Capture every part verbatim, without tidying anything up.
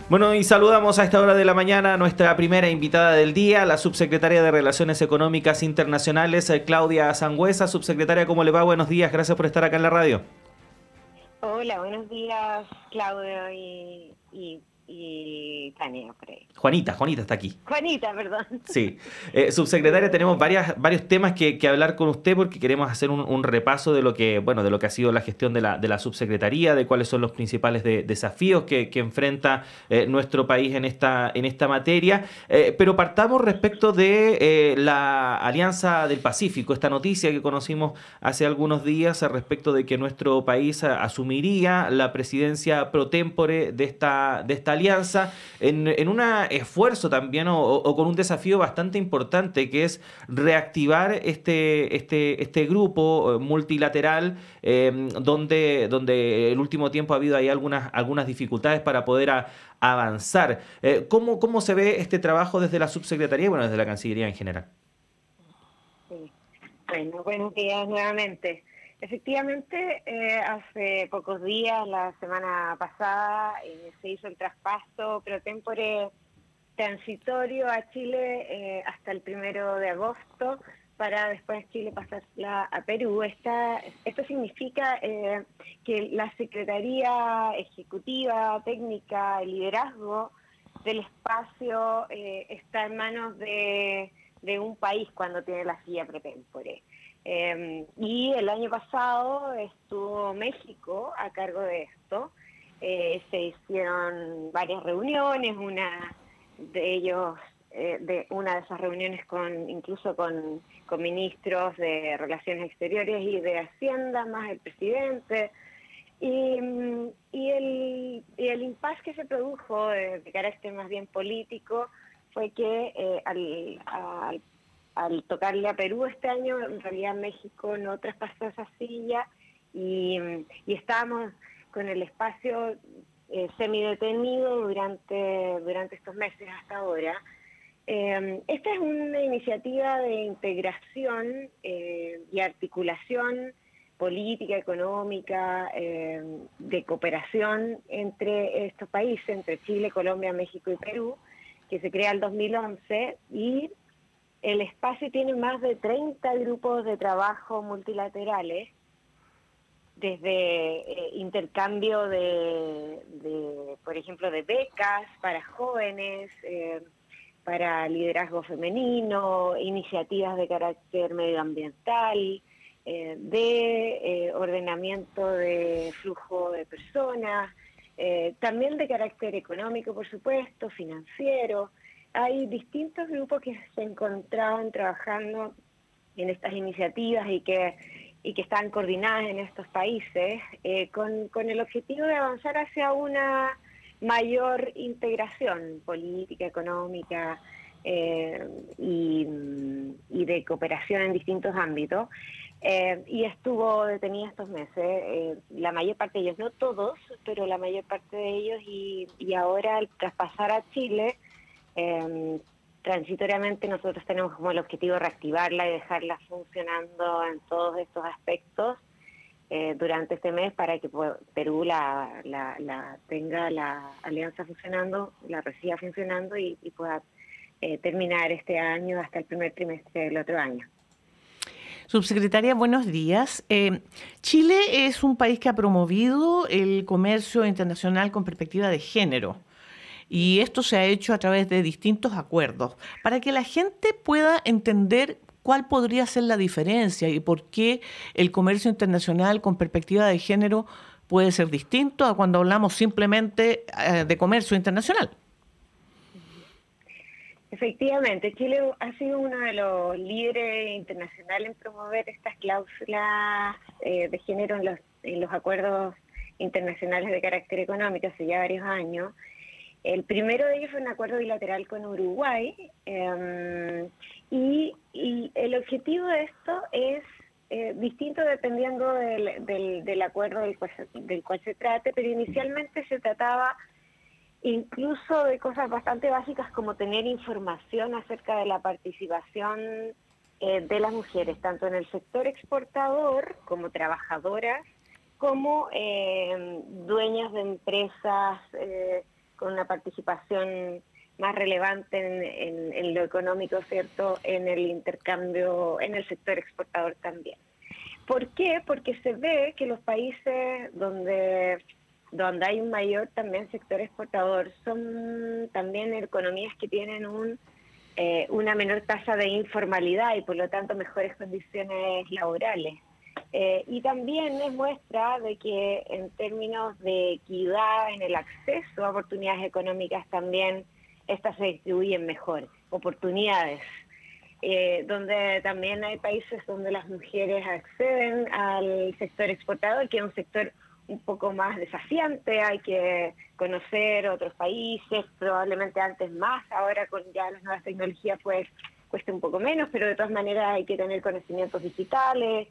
Bueno, y saludamos a esta hora de la mañana a nuestra primera invitada del día, la subsecretaria de Relaciones Económicas Internacionales, eh, Claudia Sangüesa. Subsecretaria, ¿cómo le va? Buenos días, gracias por estar acá en la radio. Hola, buenos días, Claudio y, y, y Tania, por ahí. Juanita, Juanita está aquí. Juanita, perdón. Sí. Eh, subsecretaria, tenemos varias, varios temas que, que hablar con usted porque queremos hacer un, un repaso de lo que, bueno, de lo que ha sido la gestión de la, de la subsecretaría, de cuáles son los principales de, desafíos que, que enfrenta eh, nuestro país en esta, en esta materia. Eh, pero partamos respecto de eh, la Alianza del Pacífico, esta noticia que conocimos hace algunos días respecto de que nuestro país asumiría la presidencia pro tempore de esta, de esta alianza en, en un esfuerzo también o, o con un desafío bastante importante, que es reactivar este, este, este grupo multilateral eh, donde, donde el último tiempo ha habido ahí algunas, algunas dificultades para poder a, avanzar. Eh, ¿cómo, ¿Cómo se ve este trabajo desde la subsecretaría y bueno, desde la Cancillería en general? Sí. Bueno, buenos días nuevamente. Efectivamente, eh, hace pocos días, la semana pasada, eh, se hizo el traspaso pro tempore transitorio a Chile eh, hasta el primero de agosto, para después Chile pasarla a Perú. Esta, esto significa eh, que la Secretaría Ejecutiva, Técnica, el liderazgo del espacio eh, está en manos de, de un país cuando tiene la silla pro tempore. Eh, y el año pasado estuvo México a cargo de esto. Eh, se hicieron varias reuniones, una de ellos, eh, de una de esas reuniones con incluso con, con ministros de Relaciones Exteriores y de Hacienda, más el presidente. Y, y, el, y el impasse que se produjo de, de carácter más bien político fue que eh, al, al, al tocarle a Perú este año, en realidad México no traspasó esa silla y, y estábamos con el espacio eh, semidetenido durante, durante estos meses hasta ahora. Eh, esta es una iniciativa de integración eh, y articulación política, económica, eh, de cooperación entre estos países, entre Chile, Colombia, México y Perú, que se crea el dos mil once, y el espacio tiene más de treinta grupos de trabajo multilaterales, desde eh, intercambio de, de, por ejemplo, de becas para jóvenes, eh, para liderazgo femenino, iniciativas de carácter medioambiental, eh, de eh, ordenamiento de flujo de personas, eh, también de carácter económico, por supuesto, financiero. Hay distintos grupos que se encontraban trabajando en estas iniciativas y que y que están coordinadas en estos países, eh, con, con el objetivo de avanzar hacia una mayor integración política, económica eh, y, y de cooperación en distintos ámbitos. Eh, y estuvo detenida estos meses, eh, la mayor parte de ellos, no todos, pero la mayor parte de ellos, y, y ahora al traspasar a Chile, eh, transitoriamente nosotros tenemos como el objetivo de reactivarla y dejarla funcionando en todos estos aspectos eh, durante este mes para que Perú la, la, la tenga la alianza funcionando, la reciba funcionando y, y pueda eh, terminar este año hasta el primer trimestre del otro año. Subsecretaria, buenos días. Eh, Chile es un país que ha promovido el comercio internacional con perspectiva de género. Y esto se ha hecho a través de distintos acuerdos, para que la gente pueda entender cuál podría ser la diferencia y por qué el comercio internacional con perspectiva de género puede ser distinto a cuando hablamos simplemente eh, de comercio internacional. Efectivamente, Chile ha sido uno de los líderes internacionales en promover estas cláusulas eh, de género en los, en los acuerdos internacionales de carácter económico hace ya varios años. El primero de ellos fue un acuerdo bilateral con Uruguay eh, y, y el objetivo de esto es eh, distinto dependiendo del, del, del acuerdo del cual, del cual se trate, pero inicialmente se trataba incluso de cosas bastante básicas como tener información acerca de la participación eh, de las mujeres, tanto en el sector exportador como trabajadoras, como eh, dueñas de empresas eh, con una participación más relevante en, en, en lo económico, ¿cierto?, en el intercambio, en el sector exportador también. ¿Por qué? Porque se ve que los países donde, donde hay un mayor también sector exportador son también economías que tienen un, eh, una menor tasa de informalidad y por lo tanto mejores condiciones laborales. Eh, y también es muestra de que en términos de equidad en el acceso a oportunidades económicas también estas se distribuyen mejor, oportunidades. Eh, donde también hay países donde las mujeres acceden al sector exportador, que es un sector un poco más desafiante, hay que conocer otros países, probablemente antes más, ahora con ya las nuevas tecnologías pues cuesta un poco menos, pero de todas maneras hay que tener conocimientos digitales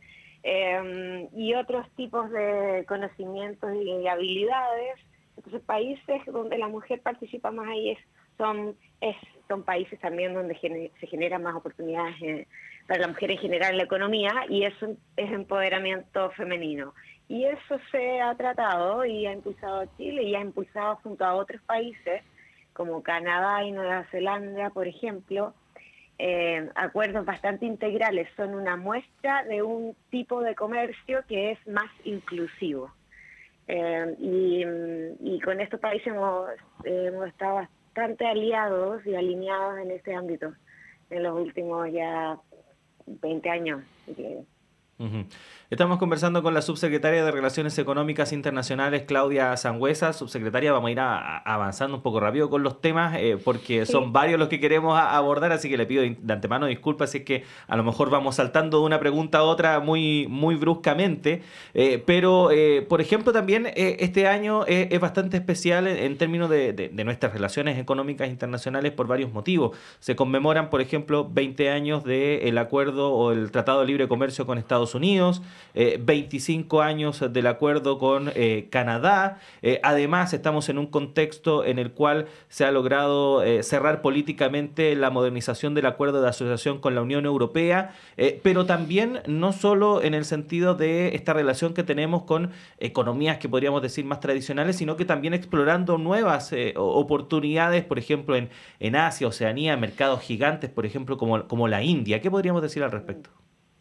eh, y otros tipos de conocimientos y habilidades. Entonces países donde la mujer participa más ahí es, son, es, son países también donde gener, se generan más oportunidades eh, para la mujer en general en la economía, y eso es empoderamiento femenino. Y eso se ha tratado y ha impulsado a Chile y ha impulsado junto a otros países como Canadá y Nueva Zelanda, por ejemplo, eh, acuerdos bastante integrales. Son una muestra de un tipo de comercio que es más inclusivo. Eh, y, y con estos países hemos, eh, hemos estado bastante aliados y alineados en este ámbito en los últimos ya veinte años. Uh-huh. Estamos conversando con la subsecretaria de Relaciones Económicas Internacionales, Claudia Sangüesa. Subsecretaria, vamos a ir a, a avanzando un poco rápido con los temas, eh, porque sí. son varios los que queremos a, abordar, así que le pido de antemano disculpas si es que a lo mejor vamos saltando de una pregunta a otra muy, muy bruscamente, eh, pero eh, por ejemplo también eh, este año eh, es bastante especial en, en términos de, de, de nuestras relaciones económicas internacionales por varios motivos. Se conmemoran, por ejemplo, veinte años del acuerdo o el Tratado de Libre Comercio con Estados Unidos, eh, veinticinco años del acuerdo con eh, Canadá. Eh, además, estamos en un contexto en el cual se ha logrado eh, cerrar políticamente la modernización del acuerdo de asociación con la Unión Europea, eh, pero también no solo en el sentido de esta relación que tenemos con economías que podríamos decir más tradicionales, sino que también explorando nuevas eh, oportunidades, por ejemplo, en, en Asia, Oceanía, mercados gigantes, por ejemplo, como, como la India. ¿Qué podríamos decir al respecto?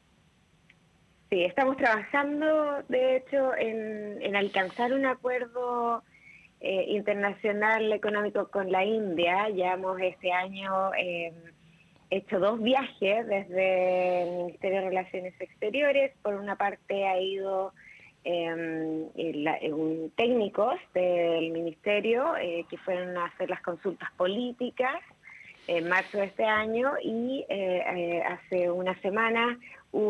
Sí, estamos trabajando, de hecho, en, en alcanzar un acuerdo eh, internacional económico con la India. Ya hemos este año eh, hecho dos viajes desde el Ministerio de Relaciones Exteriores. Por una parte ha ido eh, el, un técnicos del Ministerio eh, que fueron a hacer las consultas políticas en marzo de este año, y eh, eh, hace una semana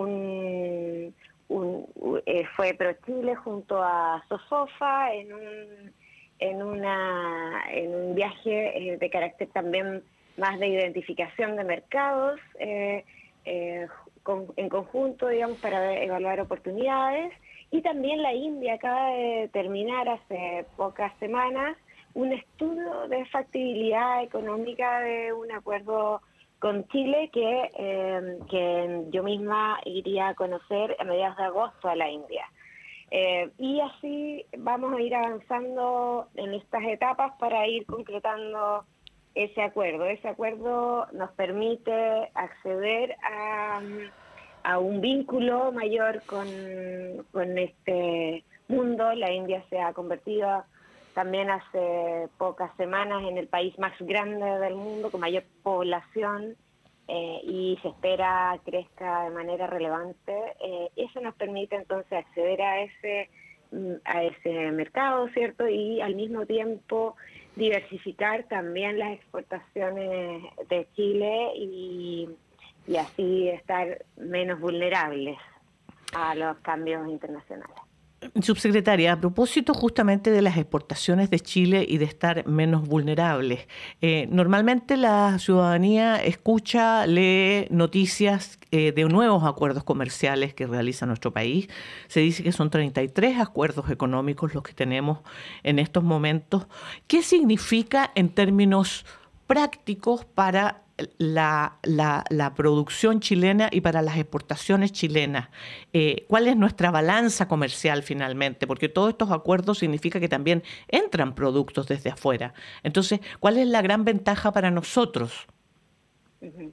un, un, eh, fue ProChile junto a Sofofa en un, en una, en un viaje eh, de carácter también más de identificación de mercados eh, eh, con, en conjunto, digamos, para evaluar oportunidades. Y también la India acaba de terminar hace pocas semanas un estudio de factibilidad económica de un acuerdo con Chile que, eh, que yo misma iría a conocer a mediados de agosto a la India. Eh, y así vamos a ir avanzando en estas etapas para ir concretando ese acuerdo. Ese acuerdo nos permite acceder a, a un vínculo mayor con, con este mundo. La India se ha convertido también hace pocas semanas en el país más grande del mundo, con mayor población, eh, y se espera crezca de manera relevante. Eh, eso nos permite entonces acceder a ese, a ese mercado, ¿cierto? Y al mismo tiempo diversificar también las exportaciones de Chile y, y así estar menos vulnerables a los cambios internacionales. Subsecretaria, a propósito justamente de las exportaciones de Chile y de estar menos vulnerables, eh, normalmente la ciudadanía escucha, lee noticias eh, de nuevos acuerdos comerciales que realiza nuestro país. Se dice que son treinta y tres acuerdos económicos los que tenemos en estos momentos. ¿Qué significa en términos prácticos para la, la, la producción chilena y para las exportaciones chilenas? Eh, ¿Cuál es nuestra balanza comercial finalmente? Porque todos estos acuerdos significa que también entran productos desde afuera. Entonces, ¿cuál es la gran ventaja para nosotros? Uh-huh.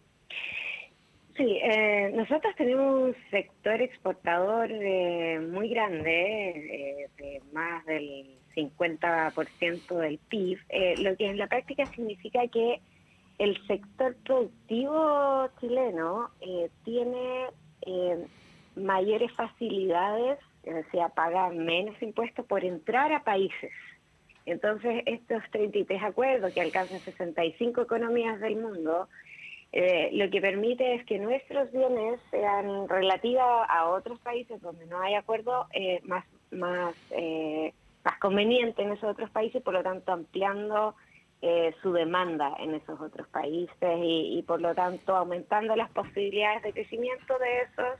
Sí, eh, nosotros tenemos un sector exportador eh, muy grande, eh, de más del cincuenta por ciento del P I B, eh, lo que en la práctica significa que el sector productivo chileno eh, tiene eh, mayores facilidades, es decir, paga menos impuestos por entrar a países. Entonces, estos treinta y tres acuerdos que alcanzan sesenta y cinco economías del mundo, Eh, lo que permite es que nuestros bienes sean relativos a otros países donde no hay acuerdo eh, más más eh, más conveniente en esos otros países, por lo tanto ampliando eh, su demanda en esos otros países y, y por lo tanto aumentando las posibilidades de crecimiento de esos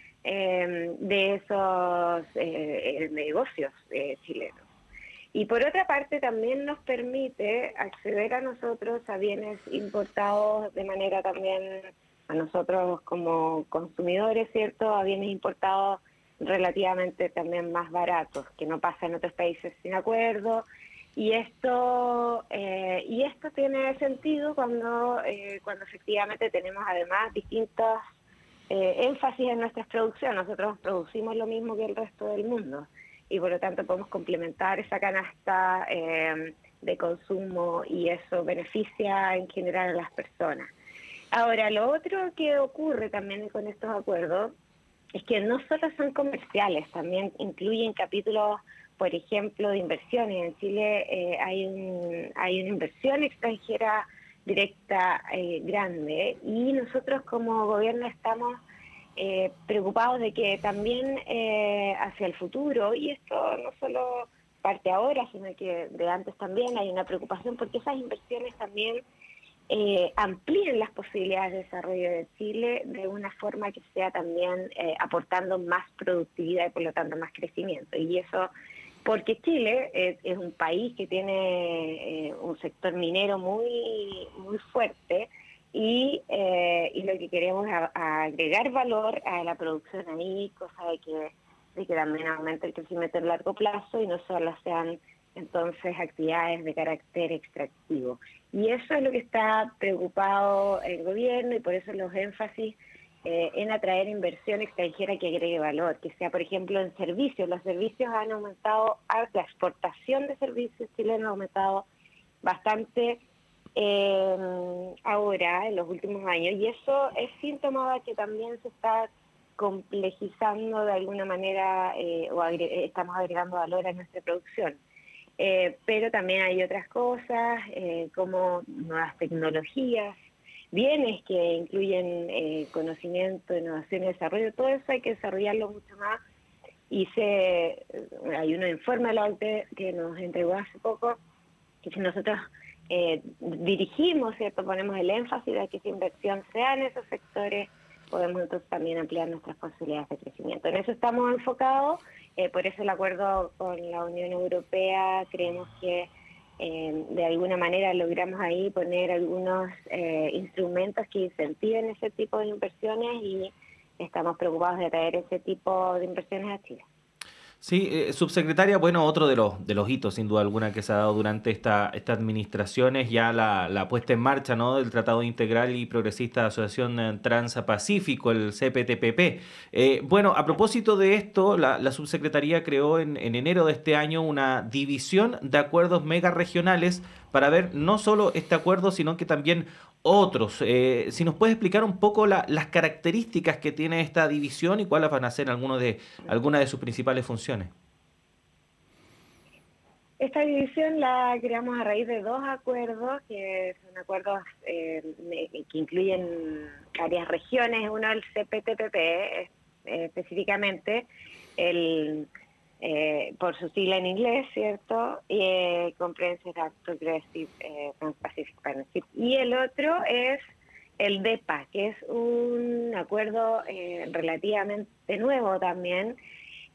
eh, de esos eh, negocios eh, chilenos. Y por otra parte también nos permite acceder a nosotros a bienes importados de manera también, a nosotros como consumidores, ¿cierto? A bienes importados relativamente también más baratos, que no pasa en otros países sin acuerdo. Y esto eh, y esto tiene sentido cuando, eh, cuando efectivamente tenemos además distintos eh, énfasis en nuestras producciones. Nosotros producimos lo mismo que el resto del mundo, y por lo tanto podemos complementar esa canasta eh, de consumo y eso beneficia en general a las personas. Ahora, lo otro que ocurre también con estos acuerdos es que no solo son comerciales, también incluyen capítulos, por ejemplo, de inversiones. En Chile eh, hay, un, hay una inversión extranjera directa eh, grande, y nosotros como gobierno estamos Eh, preocupados de que también eh, hacia el futuro, y esto no solo parte ahora, sino que de antes también hay una preocupación porque esas inversiones también eh, amplíen las posibilidades de desarrollo de Chile de una forma que sea también eh, aportando más productividad y por lo tanto más crecimiento. Y eso porque Chile es, es un país que tiene eh, un sector minero muy, muy fuerte, Y, eh, y lo que queremos es a, a agregar valor a la producción ahí, cosa de que, de que también aumente el crecimiento en largo plazo y no solo sean entonces actividades de carácter extractivo. Y eso es lo que está preocupado el gobierno, y por eso los énfasis eh, en atraer inversión extranjera que agregue valor, que sea por ejemplo en servicios. Los servicios han aumentado, la exportación de servicios chilenos ha aumentado bastante Eh, ahora, en los últimos años, y eso es síntoma de que también se está complejizando de alguna manera eh, o agre estamos agregando valor a nuestra producción. Eh, pero también hay otras cosas eh, como nuevas tecnologías, bienes que incluyen eh, conocimiento, innovación y desarrollo. Todo eso hay que desarrollarlo mucho más, y se, hay un informe de la O C D E que nos entregó hace poco, que si nosotros Eh, dirigimos, ¿cierto? Ponemos el énfasis de que esa inversión sea en esos sectores, podemos entonces también ampliar nuestras posibilidades de crecimiento. En eso estamos enfocados, eh, por eso el acuerdo con la Unión Europea, creemos que eh, de alguna manera logramos ahí poner algunos eh, instrumentos que incentiven ese tipo de inversiones, y estamos preocupados de traer ese tipo de inversiones a Chile. Sí, eh, subsecretaria, bueno, otro de los de los hitos, sin duda alguna, que se ha dado durante esta, esta administración es ya la, la puesta en marcha, ¿no?, del Tratado Integral y Progresista de Asociación Transpacífico, el C P T P P. Eh, bueno, a propósito de esto, la, la subsecretaría creó en, en enero de este año una división de acuerdos megaregionales para ver no solo este acuerdo, sino que también otros. Eh, si nos puedes explicar un poco la, las características que tiene esta división y cuáles van a ser algunos de, algunas de sus principales funciones. Esta división la creamos a raíz de dos acuerdos, que son acuerdos eh, que incluyen varias regiones. Uno, el C P T P P, eh, específicamente, el... Eh, por su sigla en inglés, ¿cierto? Eh, Comprehensive and Progressive eh, Trans-Pacific Partnership. Y el otro es el D E P A, que es un acuerdo eh, relativamente nuevo también,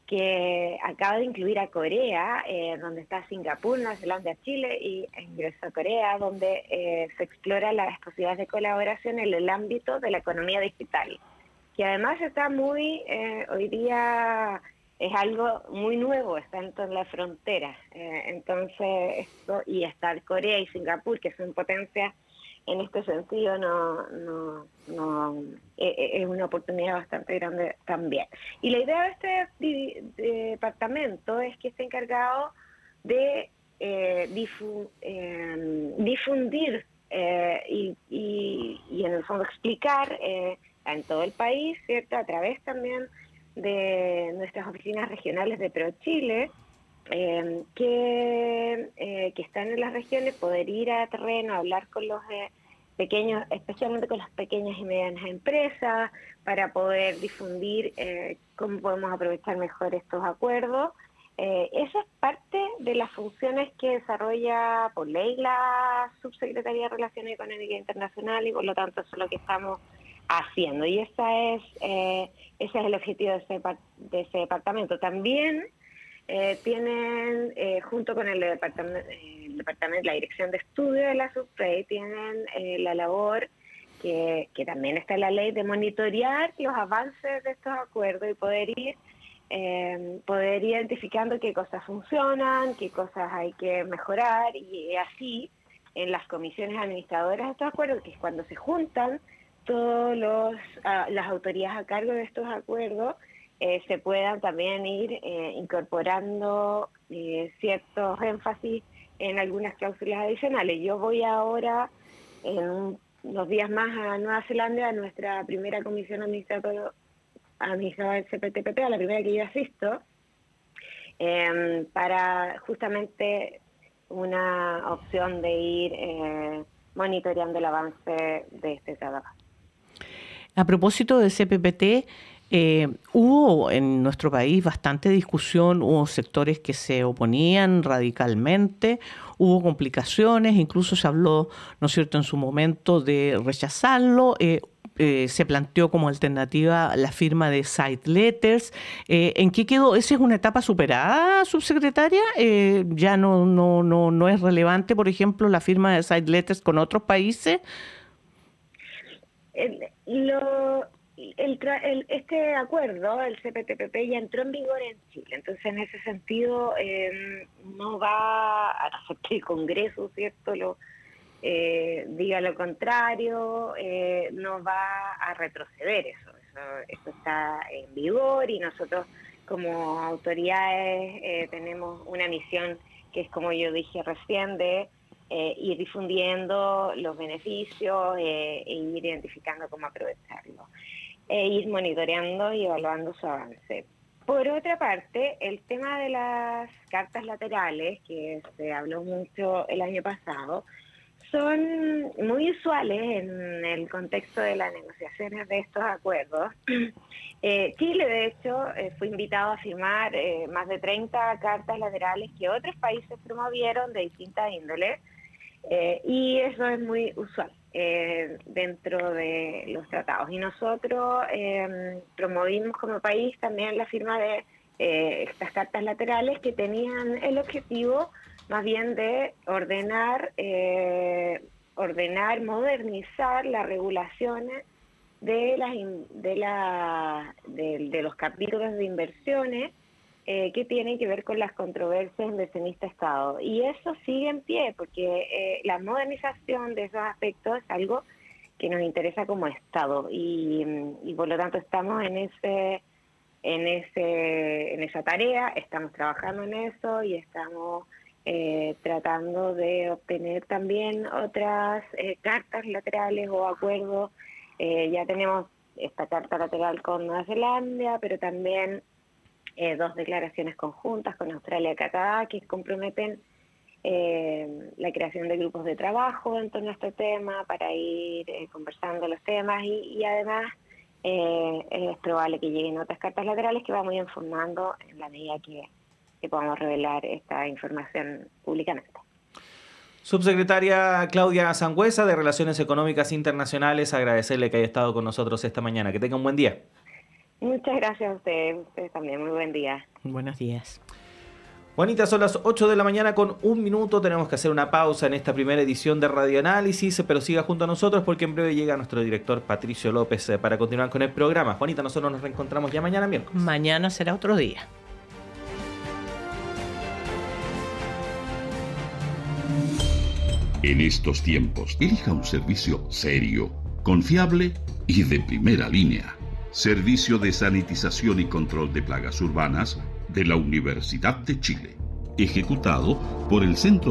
que acaba de incluir a Corea, eh, donde está Singapur, Nueva Zelanda, Chile, y ingresó a Corea, donde eh, se explora las posibilidades de colaboración en el ámbito de la economía digital, que además está muy, eh, hoy día es algo muy nuevo, está en la frontera. Eh, entonces, esto, y estar Corea y Singapur, que son potencias en este sentido, no, no, no eh, es una oportunidad bastante grande también. Y la idea de este di, de departamento es que esté encargado de eh, difu, eh, difundir eh, y, y, y en el fondo explicar eh, en todo el país, ¿cierto? A través también de nuestras oficinas regionales de ProChile, eh, que, eh, que están en las regiones, poder ir a terreno, hablar con los eh, pequeños, especialmente con las pequeñas y medianas empresas, para poder difundir eh, cómo podemos aprovechar mejor estos acuerdos. Eh, esa es parte de las funciones que desarrolla por ley la Subsecretaría de Relaciones Económicas Internacionales, y por lo tanto eso es lo que estamos haciendo, y esa es eh, ese es el objetivo de ese, de ese departamento. También eh, tienen, eh, junto con el departamento, el departamento, la Dirección de Estudio de la SUBREI, tienen eh, la labor que, que también está en la ley, de monitorear los avances de estos acuerdos y poder ir eh, poder ir identificando qué cosas funcionan, qué cosas hay que mejorar, y así en las comisiones administradoras de estos acuerdos, que es cuando se juntan todas uh, las autoridades a cargo de estos acuerdos, eh, se puedan también ir eh, incorporando eh, ciertos énfasis en algunas cláusulas adicionales. Yo voy ahora, en unos días más, a Nueva Zelanda, a nuestra primera comisión administradora administradora del C P T P P, a la primera que yo asisto, eh, para justamente una opción de ir eh, monitoreando el avance de este trabajo. A propósito del C P P T, eh, hubo en nuestro país bastante discusión, hubo sectores que se oponían radicalmente, hubo complicaciones, incluso se habló, ¿no es cierto?, en su momento de rechazarlo. Eh, eh, se planteó como alternativa la firma de side letters. Eh, ¿En qué quedó? ¿Esa es una etapa superada, subsecretaria? Eh, ¿Ya no, no, no, no es relevante, por ejemplo, la firma de side letters con otros países? El, lo, el, el, este acuerdo, el C P T P P, ya entró en vigor en Chile, entonces en ese sentido eh, no va a hacer que el Congreso, ¿cierto?, lo, eh, diga lo contrario, eh, no va a retroceder eso, eso, eso está en vigor, y nosotros como autoridades eh, tenemos una misión que es, como yo dije recién, de Eh, ir difundiendo los beneficios eh, e ir identificando cómo aprovecharlo, e ir monitoreando y evaluando su avance. Por otra parte, el tema de las cartas laterales, que se habló mucho el año pasado, son muy usuales en el contexto de las negociaciones de estos acuerdos. Eh, Chile, de hecho, eh, fue invitado a firmar eh, más de treinta cartas laterales que otros países promovieron de distintas índoles, eh, y eso es muy usual eh, dentro de los tratados. Y nosotros eh, promovimos como país también la firma de eh, estas cartas laterales, que tenían el objetivo más bien de ordenar, eh, ordenar, modernizar las regulaciones de, las, de, la, de, de los capítulos de inversiones eh, que tienen que ver con las controversias inversionista-Estado. Y eso sigue en pie, porque eh, la modernización de esos aspectos es algo que nos interesa como Estado, y, y por lo tanto estamos en ese, en ese, en esa tarea, estamos trabajando en eso y estamos Eh, tratando de obtener también otras eh, cartas laterales o acuerdos. Eh, ya tenemos esta carta lateral con Nueva Zelanda, pero también eh, dos declaraciones conjuntas con Australia y Canadá que comprometen eh, la creación de grupos de trabajo en torno a este tema para ir eh, conversando los temas, y, y además eh, es probable que lleguen otras cartas laterales que vamos a ir informando en la medida que que podamos revelar esta información públicamente. Subsecretaria Claudia Sangüesa, de Relaciones Económicas Internacionales, agradecerle que haya estado con nosotros esta mañana. Que tenga un buen día. Muchas gracias a ustedes, ustedes también, muy buen día. Buenos días. Juanita, son las ocho de la mañana con un minuto, tenemos que hacer una pausa en esta primera edición de Radioanálisis, pero siga junto a nosotros porque en breve llega nuestro director Patricio López para continuar con el programa. Juanita, nosotros nos reencontramos ya mañana miércoles. Mañana será otro día. En estos tiempos, elija un servicio serio, confiable y de primera línea. Servicio de Sanitización y Control de Plagas Urbanas de la Universidad de Chile. Ejecutado por el Centro